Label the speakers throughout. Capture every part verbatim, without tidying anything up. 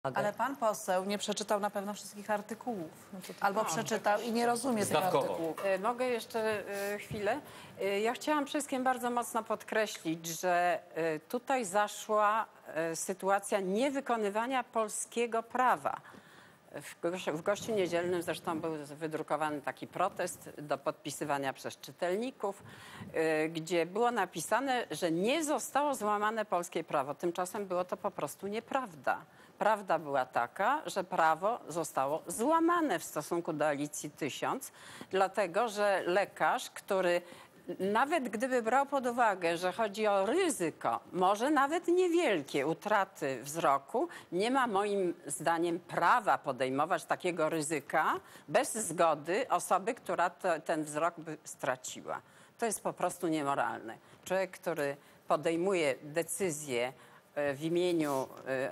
Speaker 1: Ale pan poseł nie przeczytał na pewno wszystkich artykułów.
Speaker 2: No to
Speaker 1: Albo
Speaker 2: no,
Speaker 1: przeczytał i nie rozumie tych artykułów.
Speaker 3: E, Mogę jeszcze e, chwilę? E, Ja chciałam wszystkim bardzo mocno podkreślić, że e, tutaj zaszła e, sytuacja niewykonywania polskiego prawa. W, gości, w Gościu Niedzielnym zresztą był wydrukowany taki protest do podpisywania przez czytelników, y, gdzie było napisane, że nie zostało złamane polskie prawo. Tymczasem było to po prostu nieprawda. Prawda była taka, że prawo zostało złamane w stosunku do Alicji tysiąc, dlatego że lekarz, który nawet gdyby brał pod uwagę, że chodzi o ryzyko, może nawet niewielkie utraty wzroku, nie ma moim zdaniem prawa podejmować takiego ryzyka bez zgody osoby, która to, ten wzrok by straciła. To jest po prostu niemoralne. Człowiek, który podejmuje decyzję w imieniu,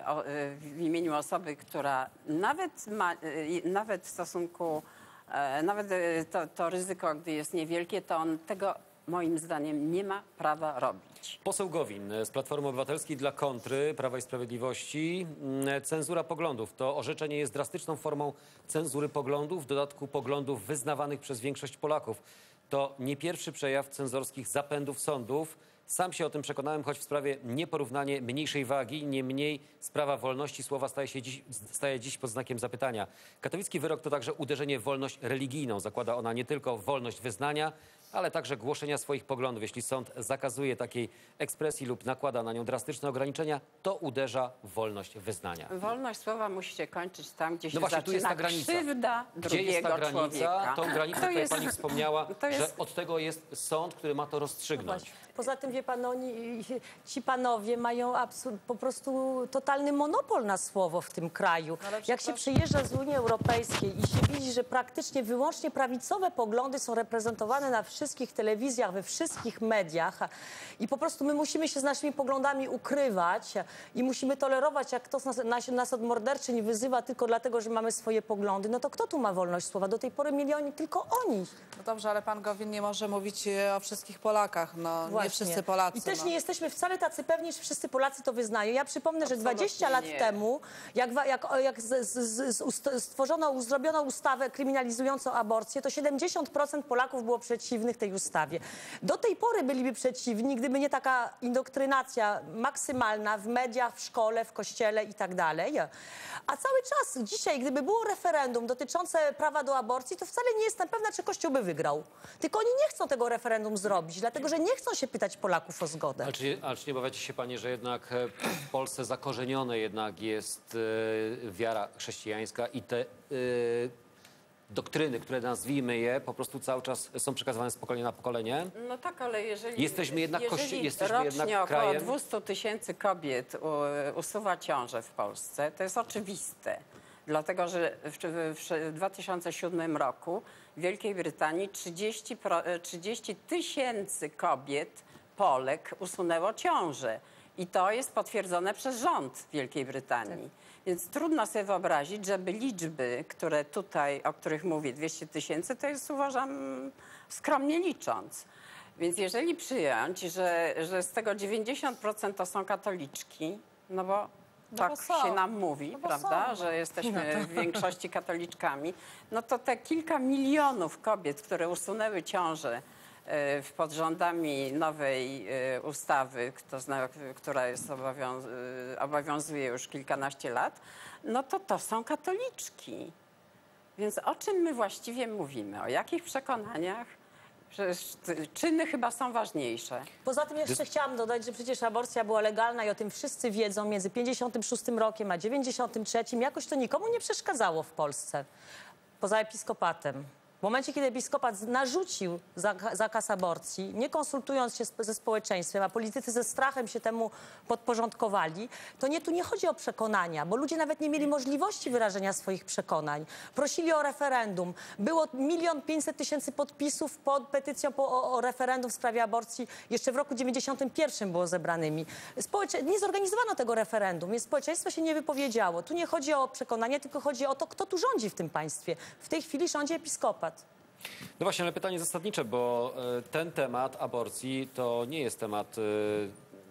Speaker 3: w imieniu osoby, która nawet ma, nawet w stosunku, nawet to, to ryzyko, gdy jest niewielkie, to on tego moim zdaniem nie ma prawa robić.
Speaker 4: Poseł Gowin z Platformy Obywatelskiej dla kontry Prawa i Sprawiedliwości. Cenzura poglądów. To orzeczenie jest drastyczną formą cenzury poglądów, w dodatku poglądów wyznawanych przez większość Polaków. To nie pierwszy przejaw cenzorskich zapędów sądów. Sam się o tym przekonałem, choć w sprawie nieporównanie mniejszej wagi, niemniej sprawa wolności słowa staje się dziś, staje dziś pod znakiem zapytania. Katowicki wyrok to także uderzenie w wolność religijną. Zakłada ona nie tylko wolność wyznania, ale także głoszenia swoich poglądów. Jeśli sąd zakazuje takiej ekspresji lub nakłada na nią drastyczne ograniczenia, to uderza w wolność wyznania.
Speaker 3: Wolność słowa musi się kończyć tam, gdzie się
Speaker 4: No właśnie,
Speaker 3: zaczyna
Speaker 4: tu jest ta granica.
Speaker 3: krzywda
Speaker 4: Gdzie
Speaker 3: drugiego
Speaker 4: jest ta granica?
Speaker 3: człowieka.
Speaker 4: Tą granicę,
Speaker 3: To
Speaker 4: której
Speaker 3: jest-
Speaker 4: pani wspomniała,
Speaker 3: to jest-
Speaker 4: że od tego jest sąd, który ma to rozstrzygnąć.
Speaker 2: Poza tym, wie pan, oni, ci panowie mają absur- po prostu totalny monopol na słowo w tym kraju.
Speaker 1: Ale
Speaker 2: Jak się przyjeżdża z Unii Europejskiej i się widzi, że praktycznie wyłącznie prawicowe poglądy są reprezentowane na wszystkich telewizjach, we wszystkich mediach i po prostu my musimy się z naszymi poglądami ukrywać i musimy tolerować, jak ktoś nas, nas, nas od morderczyń wyzywa tylko dlatego, że mamy swoje poglądy, no to kto tu ma wolność słowa? Do tej pory mieli oni tylko oni.
Speaker 1: No dobrze, ale pan Gowin nie może mówić e, o wszystkich Polakach. No, nie
Speaker 2: Właśnie.
Speaker 1: wszyscy Polacy.
Speaker 2: I też
Speaker 1: no.
Speaker 2: nie jesteśmy wcale tacy pewni, że wszyscy Polacy to wyznają. Ja przypomnę, że
Speaker 3: Absolutnie
Speaker 2: dwadzieścia lat
Speaker 3: nie.
Speaker 2: temu, jak, wa- jak, jak z, z, z, z, ust- stworzono, zrobiono ustawę kryminalizującą aborcję, to siedemdziesiąt procent Polaków było przeciwnych tej ustawie. Do tej pory byliby przeciwni, gdyby nie taka indoktrynacja maksymalna w mediach, w szkole, w kościele i tak dalej. A cały czas dzisiaj, gdyby było referendum dotyczące prawa do aborcji, to wcale nie jestem pewna, czy Kościół by wygrał. Tylko oni nie chcą tego referendum zrobić, dlatego że nie chcą się pytać Polaków o zgodę.
Speaker 4: Ale czy, ale czy nie obawiacie się panie, że jednak e, w Polsce zakorzenione jednak jest e, wiara chrześcijańska i te e, doktryny, które nazwijmy je, po prostu cały czas są przekazywane z pokolenia na pokolenie?
Speaker 3: No tak, ale jeżeli,
Speaker 4: Jesteśmy jednak
Speaker 3: jeżeli
Speaker 4: kości- jesteśmy
Speaker 3: rocznie
Speaker 4: jednak
Speaker 3: około
Speaker 4: krajem-
Speaker 3: dwieście tysięcy kobiet u, usuwa ciążę w Polsce, to jest oczywiste. Dlatego, że w, w, w dwa tysiące siódmym roku w Wielkiej Brytanii trzydzieści, pro, trzydzieści tysięcy kobiet, Polek usunęło ciążę. I to jest potwierdzone przez rząd Wielkiej Brytanii. Więc trudno sobie wyobrazić, żeby liczby, które tutaj, o których mówię, dwieście tysięcy, to jest, uważam, skromnie licząc. Więc jeżeli przyjąć, że, że z tego dziewięćdziesiąt procent to są katoliczki, no bo
Speaker 1: No
Speaker 3: tak
Speaker 1: bo są.
Speaker 3: się nam mówi,
Speaker 1: No bo
Speaker 3: prawda,
Speaker 1: są, no.
Speaker 3: że jesteśmy w większości katoliczkami, no to te kilka milionów kobiet, które usunęły ciążę e, w- pod rządami nowej e, ustawy, kto zna, która jest obowiąz, e, obowiązuje już kilkanaście lat, no to to są katoliczki. Więc o czym my właściwie mówimy? O jakich przekonaniach? Przecież ty- czyny chyba są ważniejsze.
Speaker 2: Poza tym jeszcze chciałam dodać, że przecież aborcja była legalna i o tym wszyscy wiedzą między pięćdziesiątym szóstym rokiem a dziewięćdziesiątym trzecim. Jakoś to nikomu nie przeszkadzało w Polsce, poza episkopatem. W momencie, kiedy episkopat narzucił zaka- zakaz aborcji, nie konsultując się z- ze społeczeństwem, a politycy ze strachem się temu podporządkowali, to nie, tu nie chodzi o przekonania, bo ludzie nawet nie mieli możliwości wyrażenia swoich przekonań. Prosili o referendum. Było milion pięćset tysięcy podpisów pod petycją po, o, o referendum w sprawie aborcji. Jeszcze w roku dziewięćdziesiątym pierwszym było zebranymi. Społecze... Nie zorganizowano tego referendum, więc społeczeństwo się nie wypowiedziało. Tu nie chodzi o przekonanie, tylko chodzi o to, kto tu rządzi w tym państwie. W tej chwili rządzi episkopat.
Speaker 4: No właśnie, ale pytanie zasadnicze, bo e, ten temat aborcji to nie jest temat e,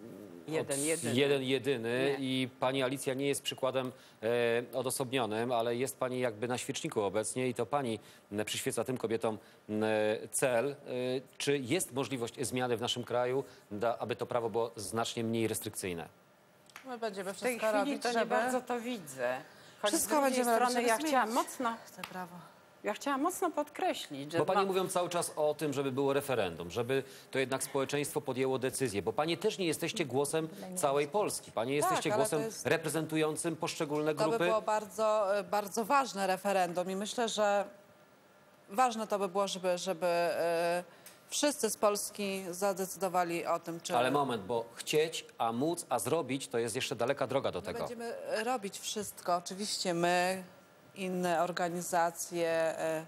Speaker 3: Jeden,
Speaker 4: od,
Speaker 3: jedyny.
Speaker 4: jeden jedyny
Speaker 3: Nie.
Speaker 4: i pani Alicja nie jest przykładem e, odosobnionym, ale jest pani jakby na świeczniku obecnie i to pani m, przyświeca tym kobietom m, cel. E, czy jest możliwość zmiany w naszym kraju, da, aby to prawo było znacznie mniej restrykcyjne?
Speaker 1: My będziemy
Speaker 3: W tej
Speaker 1: wszystko
Speaker 3: chwili
Speaker 1: robić,
Speaker 3: to nie
Speaker 1: żeby
Speaker 3: bardzo to widzę. Choć
Speaker 1: Wszystko
Speaker 3: z drugiej
Speaker 1: będziemy robić,
Speaker 3: strony
Speaker 1: żeby
Speaker 3: ja chciałam
Speaker 1: zmienić.
Speaker 3: mocno,
Speaker 1: te prawo.
Speaker 3: ja chciałam mocno podkreślić, że
Speaker 4: Bo panie
Speaker 3: ma-
Speaker 4: mówią cały czas o tym, żeby było referendum, żeby to jednak społeczeństwo podjęło decyzję, bo panie też nie jesteście głosem całej Polski. Panie jesteście
Speaker 1: ale
Speaker 4: głosem
Speaker 1: to jest-
Speaker 4: reprezentującym poszczególne
Speaker 1: To by
Speaker 4: grupy.
Speaker 1: było bardzo, bardzo ważne referendum i myślę, że ważne to by było, żeby, żeby e, wszyscy z Polski zadecydowali o tym, czy
Speaker 4: Ale moment, bo chcieć, a móc, a zrobić, to jest jeszcze daleka droga do
Speaker 1: my
Speaker 4: tego.
Speaker 1: będziemy robić wszystko. Oczywiście my, inne organizacje, e,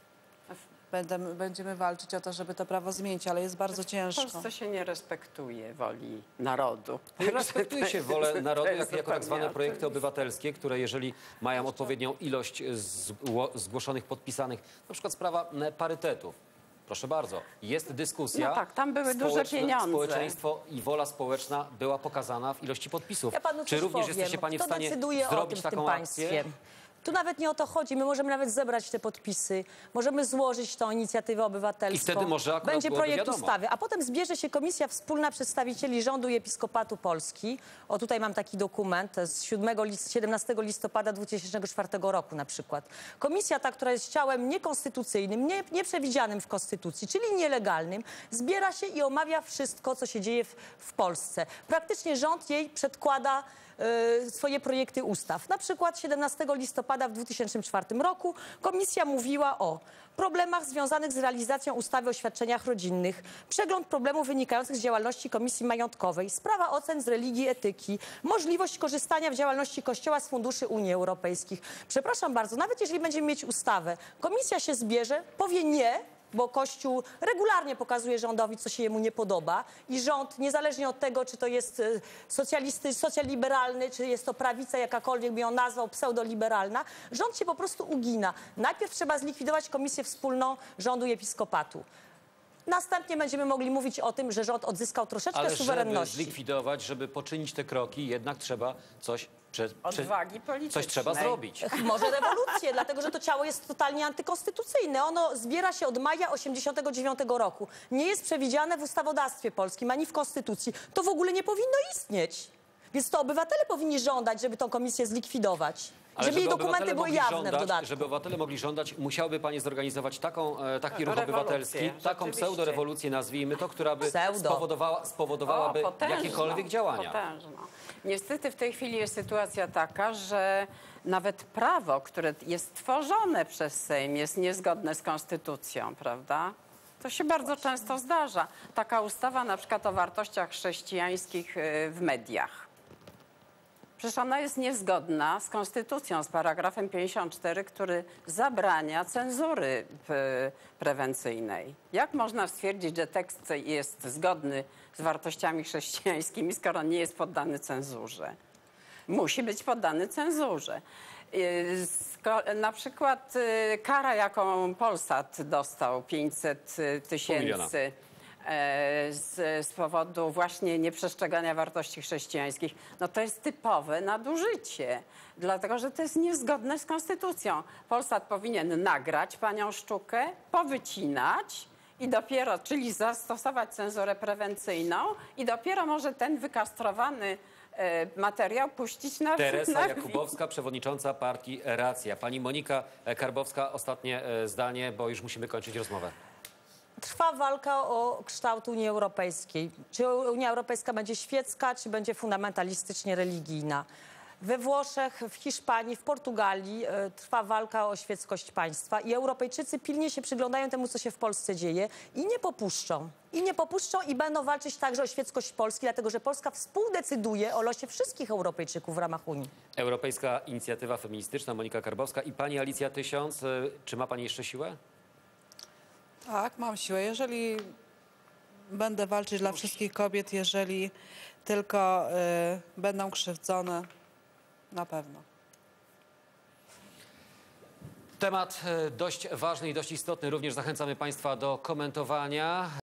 Speaker 1: będziemy, będziemy walczyć o to, żeby to prawo zmienić, ale jest bardzo
Speaker 3: w
Speaker 1: ciężko.
Speaker 3: Polsce się nie respektuje woli narodu.
Speaker 4: Nie respektuje się wolę narodu
Speaker 3: to jest
Speaker 4: jako, jako tak zwane
Speaker 3: zupełnie
Speaker 4: projekty
Speaker 3: oczywiste.
Speaker 4: obywatelskie, które jeżeli mają odpowiednią ilość zgło- zgłoszonych, podpisanych, na przykład sprawa m, parytetów. Proszę bardzo, jest dyskusja.
Speaker 3: No tak, tam były duże pieniądze.
Speaker 4: Społeczeństwo i wola społeczna była pokazana w ilości podpisów.
Speaker 2: Ja panu
Speaker 4: Czy
Speaker 2: coś
Speaker 4: również
Speaker 2: powiem.
Speaker 4: jesteście panie w
Speaker 2: Kto
Speaker 4: stanie
Speaker 2: decyduje o
Speaker 4: zrobić
Speaker 2: tym w tym
Speaker 4: taką
Speaker 2: państwie?
Speaker 4: akcję?
Speaker 2: Tu nawet nie o to chodzi. My możemy nawet zebrać te podpisy, możemy złożyć tą inicjatywę obywatelską.
Speaker 4: I wtedy może akurat
Speaker 2: będzie
Speaker 4: byłoby
Speaker 2: projekt
Speaker 4: wiadomo.
Speaker 2: ustawy, a potem zbierze się Komisja Wspólna Przedstawicieli Rządu i Episkopatu Polski. O, tutaj mam taki dokument z siódmego list, siedemnastego listopada dwa tysiące czwartego roku na przykład. Komisja ta, która jest ciałem niekonstytucyjnym, nie, nieprzewidzianym w Konstytucji, czyli nielegalnym, zbiera się i omawia wszystko, co się dzieje w, w Polsce. Praktycznie rząd jej przedkłada y, swoje projekty ustaw. Na przykład siedemnastego listopada w dwa tysiące czwartym roku komisja mówiła o problemach związanych z realizacją ustawy o świadczeniach rodzinnych, przegląd problemów wynikających z działalności Komisji Majątkowej, sprawa ocen z religii, etyki, możliwość korzystania w działalności Kościoła z funduszy Unii Europejskich. Przepraszam bardzo, nawet jeżeli będziemy mieć ustawę, komisja się zbierze, powie nie, bo Kościół regularnie pokazuje rządowi, co się jemu nie podoba i rząd, niezależnie od tego, czy to jest e, socjalisty, socjaliberalny, czy jest to prawica, jakakolwiek by ją nazwał, pseudoliberalna, rząd się po prostu ugina. Najpierw trzeba zlikwidować Komisję Wspólną Rządu i Episkopatu. Następnie będziemy mogli mówić o tym, że rząd odzyskał troszeczkę
Speaker 4: Ale żeby
Speaker 2: suwerenności.
Speaker 4: zlikwidować, żeby poczynić te kroki, jednak trzeba coś... Prze, prze,
Speaker 3: Odwagi politycznej.
Speaker 4: coś trzeba zrobić.
Speaker 2: Może rewolucję, dlatego że to ciało jest totalnie antykonstytucyjne. Ono zbiera się od maja osiemdziesiątego dziewiątego roku. Nie jest przewidziane w ustawodawstwie polskim, ani w konstytucji. To w ogóle nie powinno istnieć. Więc to obywatele powinni żądać, żeby tę komisję zlikwidować.
Speaker 4: Ale
Speaker 2: żeby jej
Speaker 4: obywatele
Speaker 2: dokumenty były
Speaker 4: mogli
Speaker 2: jawne
Speaker 4: żądać,
Speaker 2: w dodatku.
Speaker 4: Żeby obywatele mogli żądać, musiałby pani zorganizować taką, e, taki ruch
Speaker 3: Rewolucję,
Speaker 4: obywatelski, taką
Speaker 3: rzeczywiście.
Speaker 4: pseudorewolucję, nazwijmy to, która by
Speaker 2: Pseudo.
Speaker 4: spowodowała, spowodowałaby
Speaker 3: potężna,
Speaker 4: jakiekolwiek działania.
Speaker 3: Potężna. Niestety w tej chwili jest sytuacja taka, że nawet prawo, które jest tworzone przez Sejm, jest niezgodne z konstytucją, prawda? To się bardzo często zdarza. Taka ustawa na przykład o wartościach chrześcijańskich y, w mediach. Przecież ona jest niezgodna z konstytucją, z paragrafem pięćdziesiąt cztery, który zabrania cenzury p- prewencyjnej. Jak można stwierdzić, że tekst jest zgodny z wartościami chrześcijańskimi, skoro nie jest poddany cenzurze? Musi być poddany cenzurze. Yy, sko- Na przykład yy, kara, jaką Polsat dostał, pięćset tysięcy e, z, z powodu właśnie nieprzestrzegania wartości chrześcijańskich, no to jest typowe nadużycie, dlatego że to jest niezgodne z konstytucją. Polsat powinien nagrać panią Szczukę, powycinać i dopiero, czyli zastosować cenzurę prewencyjną i dopiero może ten wykastrowany e, materiał puścić na
Speaker 4: Teresa
Speaker 3: na
Speaker 4: Jakubowska, przewodnicząca partii Racja. Pani Monika Karbowska, ostatnie e, zdanie, bo już musimy kończyć rozmowę.
Speaker 2: Trwa walka o kształt Unii Europejskiej. Czy Unia Europejska będzie świecka, czy będzie fundamentalistycznie religijna. We Włoszech, w Hiszpanii, w Portugalii e, trwa walka o świeckość państwa i Europejczycy pilnie się przyglądają temu, co się w Polsce dzieje i nie popuszczą. I nie popuszczą i będą walczyć także o świeckość Polski, dlatego że Polska współdecyduje o losie wszystkich Europejczyków w ramach Unii.
Speaker 4: Europejska Inicjatywa Feministyczna, Monika Karbowska i pani Alicja Tysiąc. E, Czy ma pani jeszcze siłę?
Speaker 1: Tak, mam siłę. Jeżeli będę walczyć dla wszystkich kobiet, jeżeli tylko y, będą krzywdzone, na pewno.
Speaker 4: Temat e, dość ważny i dość istotny. Również zachęcamy państwa do komentowania.